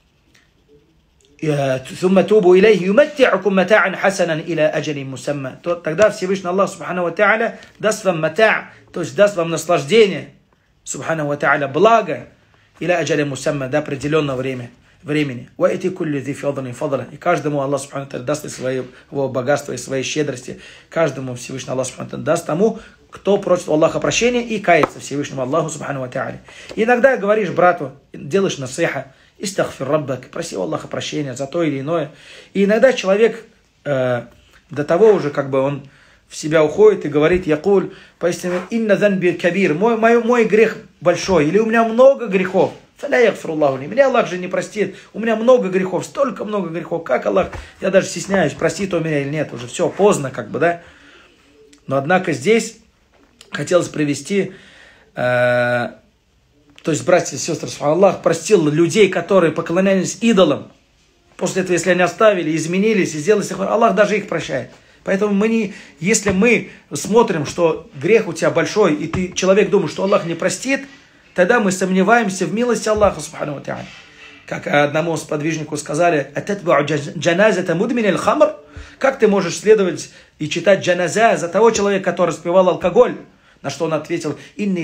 ثُمَّ تُوبُوا إِلَيْهِ يُمَتِّعُكُمْ مَتَاعًا حَسَنًا إِلَى أَجَلٍ مُسَمًّى. Тогда Всевышний Аллах субхану ва та'аля даст вам матаа, то есть даст вам наслаждение, субхану ва та'аля, благо, إِلَى أَجَلٍ مُسَمًّى, до определенного времени. времени. И каждому Аллах субхану ва та'аля даст из своего богатства, из своей щедрости. Каждому Всевышний Аллах субхану ва та'аля даст тому, кто просит у Аллаха прощения и кается Всевышнему Аллаху субхану ва та'аля. Иногда говоришь брату, делаешь насиха, истагфир раббак, проси у Аллаха прощения за то или иное. И иногда человек э, до того уже как бы он в себя уходит и говорит, якуль, поистине, инна занби кабир, мой, мой, мой грех большой, или у меня много грехов. Меня Аллах же не простит. У меня много грехов, столько много грехов. Как Аллах? Я даже стесняюсь, простит он меня или нет. Уже все, поздно, как бы, да? Но однако здесь хотелось привести, э, то есть, братья и сестры, Аллах простил людей, которые поклонялись идолам. После этого, если они оставили, изменились и сделали сихвар, Аллах даже их прощает. Поэтому мы не, если мы смотрим, что грех у тебя большой, и ты, человек думает, что Аллах не простит, тогда мы сомневаемся в милости Аллаха, субхану ва та'аля. Как одному сподвижнику сказали, как ты можешь следовать и читать джаназа за того человека, который распивал алкоголь? На что он ответил,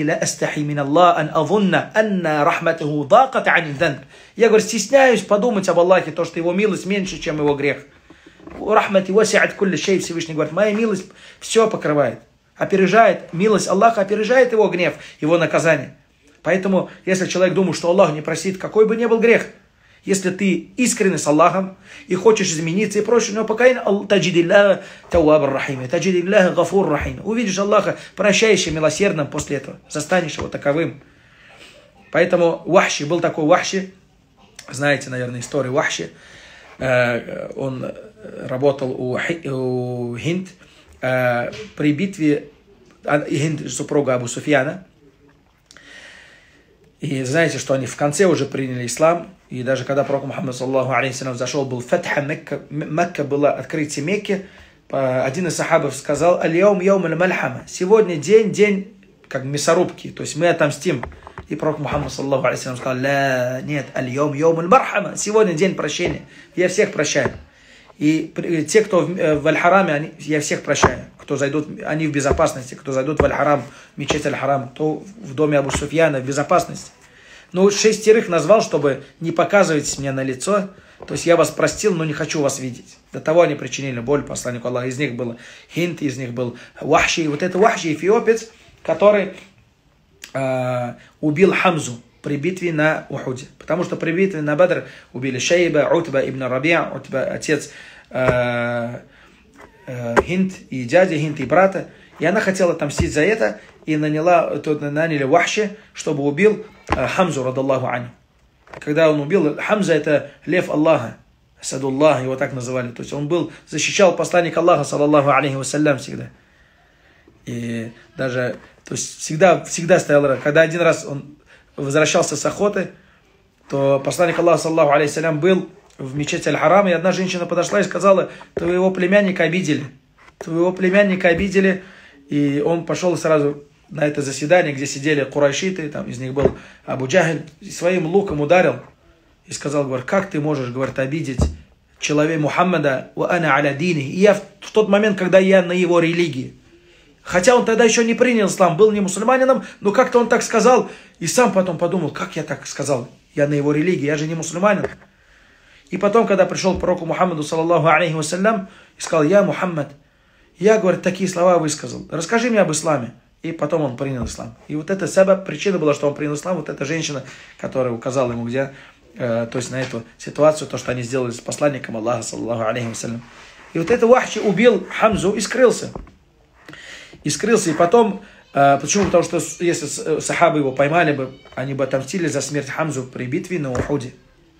я, говорю, стесняюсь подумать об Аллахе, то, что его милость меньше, чем его грех. Всевышний говорит, моя милость все покрывает, опережает, милость Аллаха опережает его гнев, его наказание. Поэтому, если человек думает, что Аллах не простит, какой бы ни был грех, если ты искренне с Аллахом и хочешь измениться и просишь у него покаяния, таджидилляха тауаб рахим, таджидилляха гафур рахим. Увидишь Аллаха прощающим, милосердным после этого, застанешь его таковым. Поэтому Вахши, был такой Вахши, знаете, наверное, историю Вахши. Он работал у Хинд при битве, Хинд, супруга Абу Суфьяна. И знаете, что они в конце уже приняли ислам. И даже когда пророк Мухаммад саллаллаху алейхи зашел, был фатха Мекка, Мекка было открытие Мекки, один из сахабов сказал: «Аль-яум яум аль-мальхама». Сегодня день, день как мясорубки, то есть мы отомстим. И пророк Мухаммад саллаллаху алейхи сказал: «Ля, нет, аль-яум яум аль-мархама». Сегодня день прощения, я всех прощаю. И те, кто в, в Аль-Хараме, они, я всех прощаю. Кто зайдут, они в безопасности. Кто зайдут в Аль-Харам, мечеть Аль-Харам, то в доме Абу Суфьяна в безопасности. Ну, шестерых назвал, чтобы не показывать мне на лицо. То есть я вас простил, но не хочу вас видеть. До того они причинили боль посланнику Аллаха. Из них был Хинд, из них был Вахши. Вот это Вахши, эфиопец, который э, убил Хамзу при битве на Ухуде. Потому что при битве на Бадр убили Шейба, Утба ибн Рабиа, Утба, отец э, э, Хинд, и дядя Хинд, и брата. И она хотела отомстить за это, и наняла, то, наняли Вахши, чтобы убил э, Хамзу, радаллаху анху. Когда он убил, Хамза это лев Аллаха, Асадуллах, его так называли. То есть он был, защищал посланника Аллаха, саллаллаху алейхи вассалям, всегда. И даже, то есть всегда, всегда стоял, когда один раз он возвращался с охоты, то посланник Аллаха, саллаллаху алейхи вассалям, был в мечети Аль-Харам, и одна женщина подошла и сказала: твоего племянника обидели. Твоего племянника обидели. И он пошел сразу на это заседание, где сидели курайшиты, там из них был Абу Джахль, и своим луком ударил. И сказал, говорит: как ты можешь, говорит, обидеть человека Мухаммада, ва ана аля дини. И я в, в тот момент, когда я на его религии. Хотя он тогда еще не принял ислам, был не мусульманином, но как-то он так сказал, и сам потом подумал: как я так сказал? Я на его религии, я же не мусульманин. И потом, когда пришел к пророку Мухаммаду, саллаллаху алейхи вассалям, и сказал: я Мухаммад, я, говорит, такие слова высказал, расскажи мне об исламе. И потом он принял ислам. И вот эта саба, причина была, что он принял ислам, вот эта женщина, которая указала ему, где, э, то есть на эту ситуацию, то, что они сделали с посланником Аллаха, саллаллаху алейхи вассалям. И вот это Вахши убил Хамзу и скрылся. И скрылся, и потом, э, почему? Потому что если сахабы его поймали бы, они бы отомстили за смерть Хамзу при битве на Ухуде.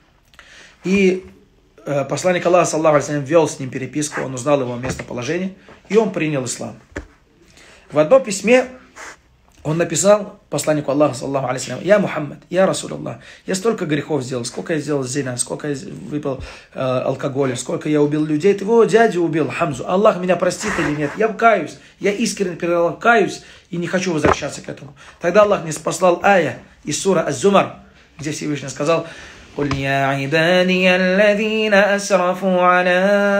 И э, посланник Аллаха, саллаллаху алейхи вассалям, вел с ним переписку, он узнал его местоположение, и он принял ислам. В одном письме он написал посланнику Аллаха, саллаллаху алейхи вассалям: я Мухаммад, я Расул Аллах, я столько грехов сделал, сколько я сделал зина, сколько я выпил э, алкоголя, сколько я убил людей, твоего дядю убил, Хамзу, Аллах меня простит или нет, я каюсь, я искренне перед Аллахом каюсь и не хочу возвращаться к этому. Тогда Аллах мне спаслал ая из сура Az-Zumar, где Всевышний сказал: قل يا عبادي الذين أسرفوا على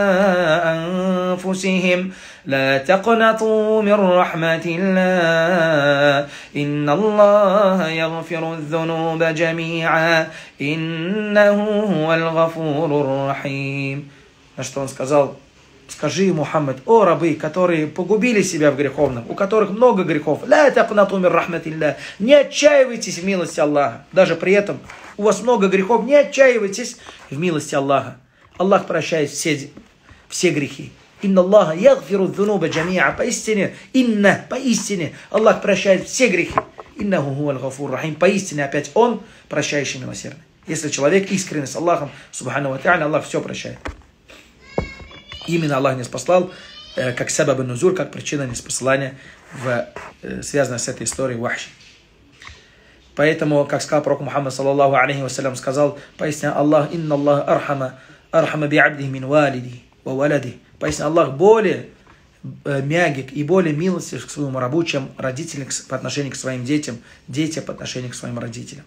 أنفسهم لا تقنطوا من رحمة الله إن الله يغفر الذنوب جميعا إنه هو الغفور الرحيم. На что он сказал: скажи, Мухаммад, о рабы, которые погубили себя в греховном, у которых много грехов, لا تقنطوا من رحمة الله, не отчаивайтесь в милости Аллаха. Даже при этом у вас много грехов, не отчаивайтесь в милости Аллаха. Аллах прощает все, все грехи. Инна Аллаха ягфиру дзунуба джамиа. Поистине, инна, поистине, Аллах прощает все грехи. Иннаху хуаль гафур рахим. Поистине, опять Он прощающий, милосердный. Если человек искренне с Аллахом, субхану ва та'аля, Аллах все прощает. Именно Аллах не спаслал, э, как сабаб нузуль, как причина неспослания, в, э, связанная с этой историей Вахши. Поэтому, как сказал пророк Мухаммад, саллаллаху алейхи вассалям, сказал: поистине Аллах, инна Аллах архама, архама би абди мин валиди ва валади. Поистине Аллах более э, мягик и более милостив к своему рабу, чем родители по отношению к своим детям, дети по отношению к своим родителям.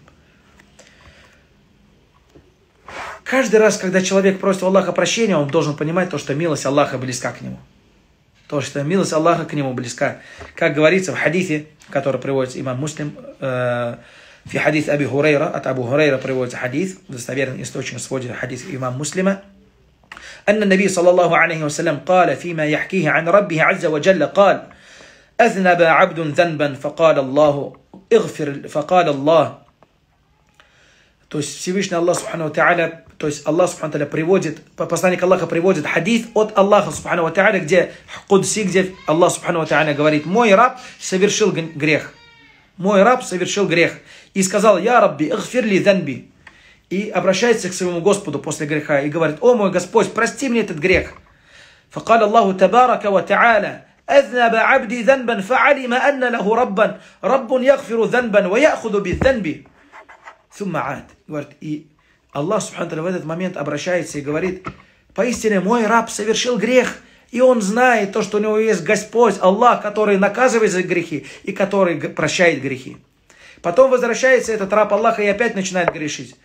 Каждый раз, когда человек просит у Аллаха прощения, он должен понимать то, что милость Аллаха близка к нему. То, что милость Аллаха к нему близка. Как говорится в хадисе, который приводится имам Муслим, э, в хадис Аби Хурейра, от Абу Хурейра приводится хадис, достоверный источник сводит хадис имам Муслима. أن النبي صلى الله عليه وسلم قال فيما يحكيه عن ربه عز وجل قال أذنب عبد ذنبا فقال الله اغفر فقال الله. То есть Всевышний Аллах Субхану ва Тааля, то есть Аллах Субхану ва Тааля приводит, посланник Аллаха приводит хадис от Аллаха Субхану ва Тааля, где Кудси, где Аллах Субхану ва Тааля говорит: мой раб совершил грех. Мой раб совершил грех. И сказал: я Рабби, игфир ли занби. И обращается к своему Господу после греха и говорит: о мой Господь, прости мне этот грех. فقال الله تبارك وتعالى أذنب عبدي ذنبا فعلم أن له ربا رب يغفر ذنبا ويأخذ بالذنب. Суммаат. Говорит, и Аллах Субхану в этот момент обращается и говорит: поистине мой раб совершил грех, и он знает то, что у него есть Господь, Аллах, который наказывает за грехи и который прощает грехи. Потом возвращается этот раб Аллаха и опять начинает грешить.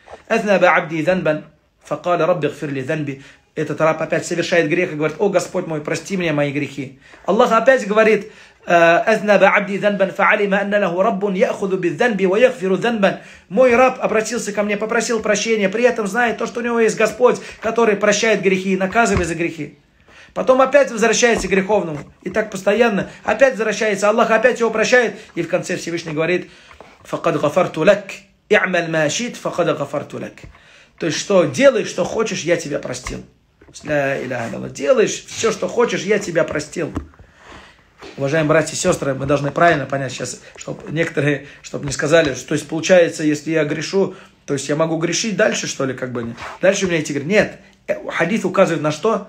Этот раб опять совершает грех и говорит: о Господь мой, прости мне мои грехи. Аллах опять говорит: мой раб обратился ко мне, попросил прощения, при этом знает то, что у него есть Господь, который прощает грехи и наказывает за грехи. Потом опять возвращается к греховному. И так постоянно. Опять возвращается. Аллах опять его прощает. И в конце Всевышний говорит: «Факад гафарту лак, и'маль ма шит, факад гафарту лак». То есть, что делаешь, что хочешь, я тебя простил. Делаешь все, что хочешь, я тебя простил. Уважаемые братья и сестры, мы должны правильно понять сейчас, чтобы некоторые, чтобы не сказали, что, то есть, получается, если я грешу, то есть, я могу грешить дальше, что ли, как бы. Дальше у меня эти грехи. Нет. Хадис указывает на что?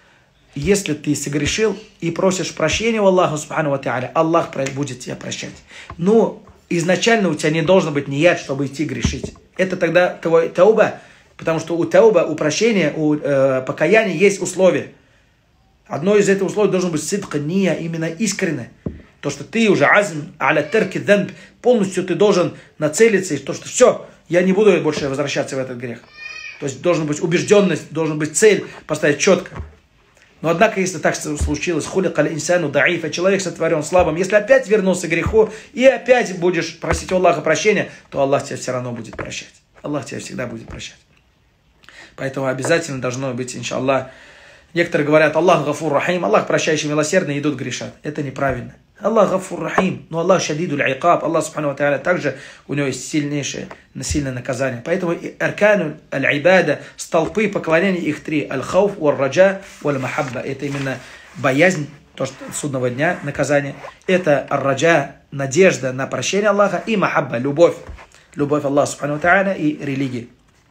Если ты согрешил и просишь прощения у Аллаха, субхану ва тааля, Аллах будет тебя прощать. Но изначально у тебя не должен быть ният, чтобы идти грешить. Это тогда твой тауба, потому что у тауба, у прощения, у э, покаяния есть условия. Одно из этих условий должен быть сидка, ния, именно искренне. То, что ты уже азм, аля терки дhanб, полностью ты должен нацелиться, и то, что все, я не буду больше возвращаться в этот грех. То есть должна быть убежденность, должна быть цель поставить четко. Но однако, если так случилось, хуликаль инсану даифа, человек сотворен слабым, если опять вернулся к греху и опять будешь просить у Аллаха прощения, то Аллах тебя все равно будет прощать. Аллах тебя всегда будет прощать. Поэтому обязательно должно быть, иншаллах. Некоторые говорят: Аллах гафур рахим, Аллах прощающий, милосердный, идут грешат. Это неправильно. Аллах гафур рахим, но Аллах шадидуль айкаб. Аллах субхану ва тааля также у него есть сильнейшее, сильное наказание. Поэтому аркану аль-ибада, столпы поклонения, их три: аль-хауф, валь-раджа, валь-махабба. Это именно боязнь, то, что судного дня, наказание. Это ар-раджа, надежда на прощение Аллаха, и махабба, любовь. Любовь Аллаха субхану ва тааля и религия.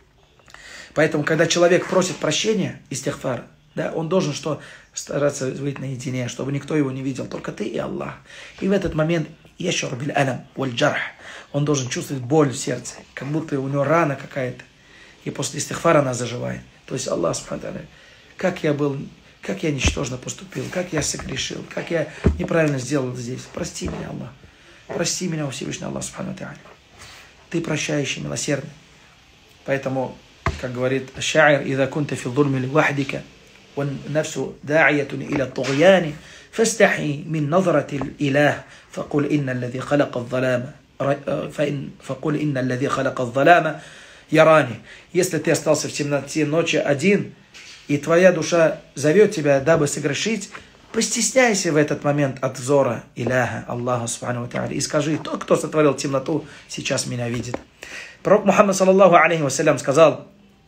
Поэтому, когда человек просит прощения, истихфар, да, он должен что? Стараться быть наедине, чтобы никто его не видел, только ты и Аллах. И в этот момент яшур биль алам валь джарх, он должен чувствовать боль в сердце, как будто у него рана какая-то. И после истихфара она заживает. То есть Аллах субхану ва тааля, как я был, как я ничтожно поступил, как я согрешил, как я неправильно сделал здесь. Прости меня, Аллах. Прости меня, о Всевышний Аллах субхану ва тааля. Ты прощающий, милосердный. Поэтому, как говорит шаир: «Иза кунта фи дзульми лвахдика, والنفس داعية إلى الطغيان فاستحي من نظرة الإله فقل إن الذي خلق الظلام فإن فقل إن الذي خلق الظلام ярани». Если ты остался в темноте ночи один, и твоя душа зовет тебя, дабы согрешить, постесняйся в этот момент от взора Иляха, Аллаха субхану ва тааля, и скажи: тот, кто сотворил темноту, сейчас меня видит. Пророк Мухаммад саллаллаху алейхи вассалям сказал,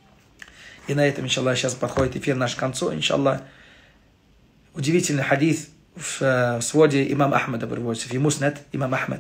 и на этом, иншаллах, сейчас подходит эфир наш к концу, иншаллах, удивительный хадис в своде имама Ахмада приводится, в Муснад имам Ахмад.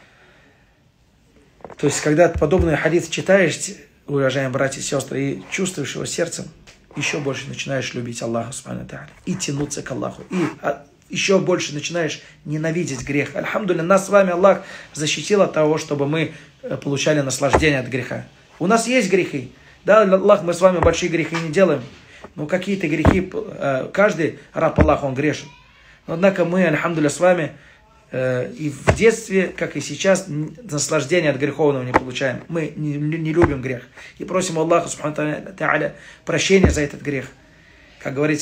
То есть, когда подобный хадис читаешь, уважаемые братья и сестры, и чувствуешь его сердцем, еще больше начинаешь любить Аллаха субхану ва тааля, и тянуться к Аллаху, и еще больше начинаешь ненавидеть грех. Альхамдулилля, нас с вами Аллах защитил от того, чтобы мы получали наслаждение от греха. У нас есть грехи. Да, Аллах, мы с вами большие грехи не делаем. Но какие-то грехи, каждый раб Аллаха, он грешен. Но однако мы, альхамдулилля, с вами и в детстве, как и сейчас, наслаждения от греховного не получаем. Мы не, не любим грех. И просим Аллаха субхану ва тааля прощения за этот грех. Как говорится: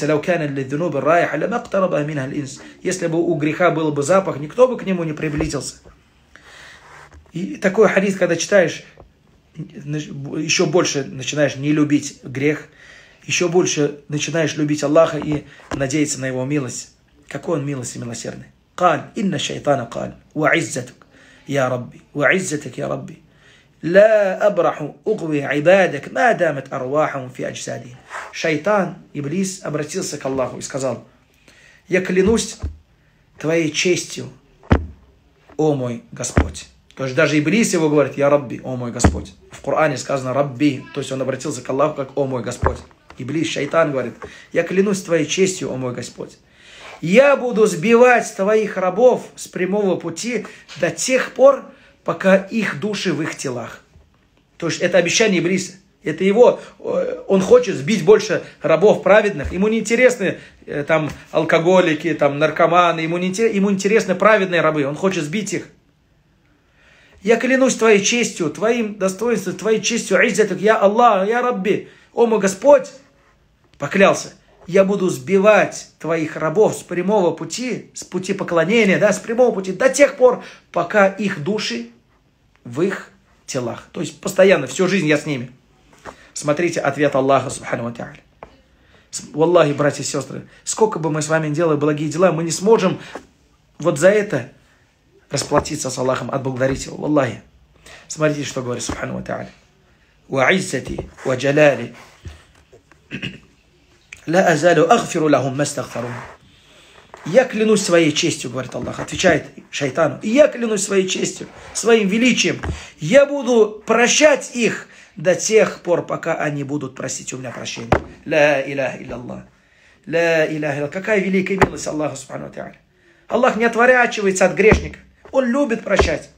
если бы у греха был бы запах, никто бы к нему не приблизился. И такой хадис, когда читаешь, еще больше начинаешь не любить грех, еще больше начинаешь любить Аллаха и надеяться на Его милость. Какой Он милость и милосердный. قال إن الشيطان قال وعزتك يا ربي وعزتك يا ربي لا أبرح أغوي عبادك ما دامت أرواحهم في أجسادهم. Шайтан, Иблис, обратился к Аллаху и сказал: я клянусь твоей честью, о мой Господь. То есть даже Иблис его говорит: я Рабби, о мой Господь. В Коране сказано Рабби, то есть он обратился к Аллаху как: о мой Господь. Иблис, шайтан, говорит: я клянусь твоей честью, о мой Господь. Я буду сбивать твоих рабов с прямого пути до тех пор, пока их души в их телах. То есть это обещание Иблиса. Это его, он хочет сбить больше рабов праведных. Ему не интересны там алкоголики, там наркоманы, ему не ему интересны праведные рабы. Он хочет сбить их. Я клянусь твоей честью, твоим достоинством, твоей честью, иззатук, я Аллах, я Рабби, о мой Господь, поклялся, я буду сбивать твоих рабов с прямого пути, с пути поклонения, да, с прямого пути до тех пор, пока их души в их телах. То есть постоянно, всю жизнь я с ними. Смотрите ответ Аллаха, субхану ва тааля. Валлахи, братья и сестры, сколько бы мы с вами делали благие дела, мы не сможем вот за это расплатиться с Аллахом, отблагодарить его. Валлахи. Смотрите, что говорит субхану ва тааля. Ва иззати, ва джалали, ла азалю агфиру лахум мастагфарун. Я клянусь своей честью, говорит Аллах, отвечает шайтану. И я клянусь своей честью, своим величием. Я буду прощать их до тех пор, пока они будут просить у меня прощения. Ла иляха илляллах. Ла иляха илляллах. Какая великая милость Аллаха, субхану ва тааля. Аллах не отворачивается от грешника. Он любит прощать.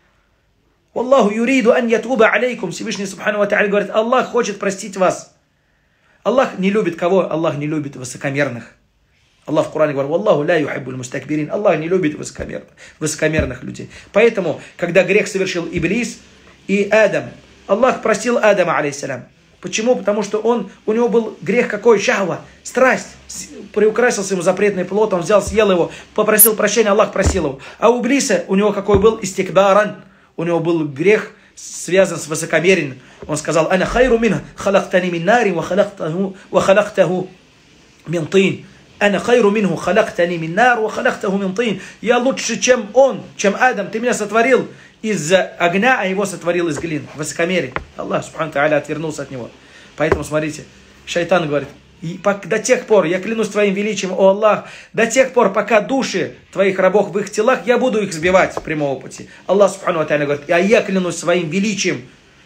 Аллаху юриду ан ятуба алейкум. Всевышний, субхану ва тааля, говорит, Аллах хочет простить вас. Аллах не любит кого? Аллах не любит высокомерных. Аллах в Коране говорит, Аллаху ля юхиббуль мустакбирин. Аллах не любит высокомерных, высокомерных людей. Поэтому, когда грех совершил Иблис и Адам, Аллах простил Адама, алейхиссалям. Почему? Потому что он, у него был грех какой? Шахва, страсть. Приукрасился ему запретный плод, он взял, съел его, попросил прощения, Аллах просил его. А у Иблиса, у него какой был? Истикбаран. У него был грех, связан с высокомерием. Он сказал, «Ана хайру минха, халактани мин нари, ва халактаху мин тин». «Ана хайру минху, халактани мин нар, ва халактаху мин тин». Я лучше, чем он, чем Адам. Ты меня сотворил из огня, а его сотворил из глины. Высокомерие. Аллах, субхану тааля, отвернулся от него. Поэтому, смотрите, шайтан говорит, до тех пор, я клянусь твоим величием, о Аллах, до тех пор, пока души твоих рабов в их телах, я буду их сбивать с прямого пути. Аллах, субхану тааля, говорит, а я клянусь своим величием,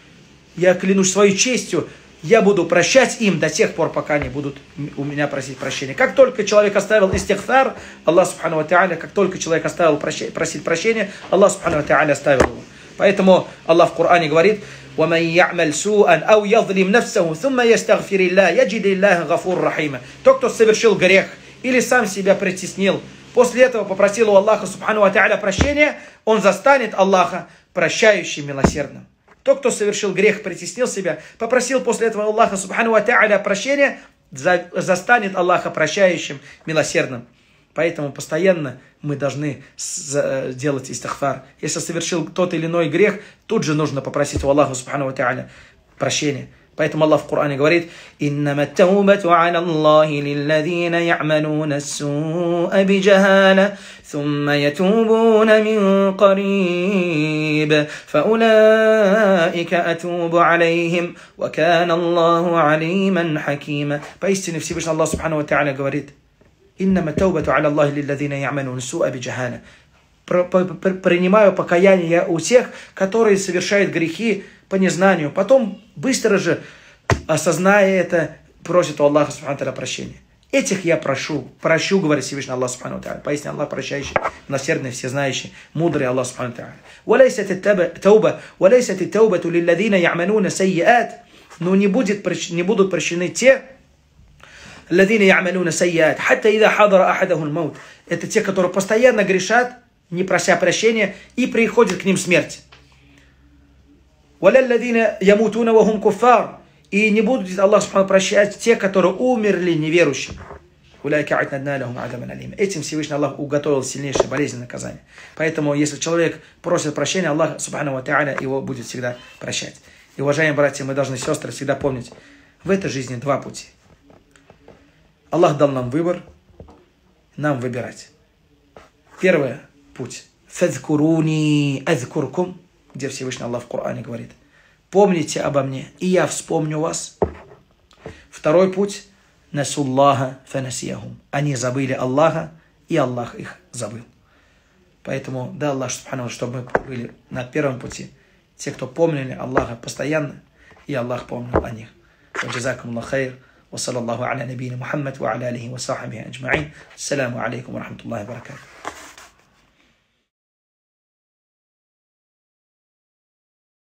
я клянусь своей честью, я буду прощать им до тех пор, пока они будут у меня просить прощения. Как только человек оставил истихфар, Аллах, субхану тааля, как только человек оставил прощ... просить прощения, Аллах, субхану тааля, оставил его. Поэтому Аллах в Коране говорит, وَمَنْ يَعْمَلْ سُوءًا أَوْ يَظْلِمْ نَفْسَهُ ثُمَّ يَسْتَغْفِرِ اللَّهِ يَجِدِ اللَّهَ غَفُورًا رَحِيمًا. Тот, кто совершил грех или сам себя притеснил, после этого попросил у Аллаха, субхану ва тааля, прощения, он застанет Аллаха прощающим, милосердным. Тот, кто совершил грех, притеснил себя, попросил после этого Аллаха, субхану ва тааля, прощения, застанет Аллаха прощающим, милосердным. Поэтому постоянно мы должны делать истихфар. Если совершил тот или иной грех, тут же нужно попросить у Аллаха, субхану ва тааля, прощения. Поэтому Аллах в Коране говорит, «Иннама ат-таубату аля Аллахи лилладзина я'малуна ас-су'а биджахала, thumma ятубуна мин кариб, фаулаика атубу алейхим, ва кана Аллаху алиман хакима». Поистине Всевышний Аллах, субхану ва тааля, говорит, «Иннама ат-таубату аля Аллахи лилладзина я'малуна ас-су'а биджахала». Принимаю покаяние у тех, которые совершают грехи по незнанию. Потом быстро же, осозная это, просит у Аллаха, субхану тааля, прощения. Этих я прошу, прощу, говорит Всевышний Аллах, субхану тааля. Поясни, Аллах прощающий, милосердный, всезнающий, мудрый Аллах, субхану тааля. وَلَيْسَتِ التَّوْبَةُ وَلَيْسَتِ التَّوْبَةُ لِلَّذِينَ يَعْمَلُونَ سَيِّئَاتٍ. Но не, будет, не будут прощены те, الَّذِينَ يَعْمَلُونَ سَيِّئَاتٍ حَتَّى إِذَا حَضَرَ أَحَدَهُ الْمَوْتِ. Это те, которые постоянно грешат, не прося прощения, и приходит к ним смерть. وَلَلَّذِينَ يَمُوتُونَ وَهُمْ كُفَّارٌ. И не будут Аллах субхану прощать те, которые умерли неверующими. Этим Всевышний Аллах уготовил сильнейшее болезненное наказание. Поэтому, если человек просит прощения, Аллах субхану ва тааля его будет всегда прощать. И, уважаемые братья, мы должны, сестры, всегда помнить, в этой жизни два пути. Аллах дал нам выбор, нам выбирать. Первый путь. «Фадзкуруни азкуркум», где Всевышний Аллах в Коране говорит, «Помните обо мне, и я вспомню вас». Второй путь. «Насуллаха фанасияхум». Они забыли Аллаха, и Аллах их забыл. Поэтому, да, Аллах, субхану, чтобы мы были на первом пути. Те, кто помнили Аллаха постоянно, и Аллах помнил о них. Джазакум Аллах хайр. Ва саллаллаху аля набийна Мухаммад ва аля алихи ва сахбихи аджмаин. Ассаламу алейкум ва рахматуллахи ва баракатух.